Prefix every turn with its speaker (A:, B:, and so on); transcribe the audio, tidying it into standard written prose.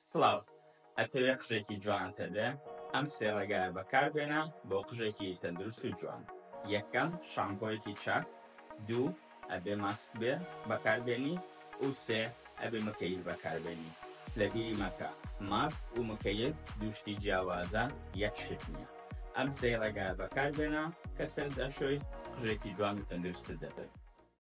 A: سڵاو ئەتەوێت قژێکی جوانت هەبێ ئەم سێ ڕێگایە بەکاربێنە بۆ قژێکی تەندروست و جوان. یەکەم شامپۆیەکی چاک، دوو ئەبێ ماسک بێ بەکاربێنی و سێ ئەبێ مکەیف بەکاربێنی. لەبیری مەکە ماسک و مکەیف دووشتی جیاوازە یەک شت نییە. ئەم سێ ڕێگایە بەکاربێنە کە سەر دەشۆی قژێکی جوان و تەندروستت دەبێت.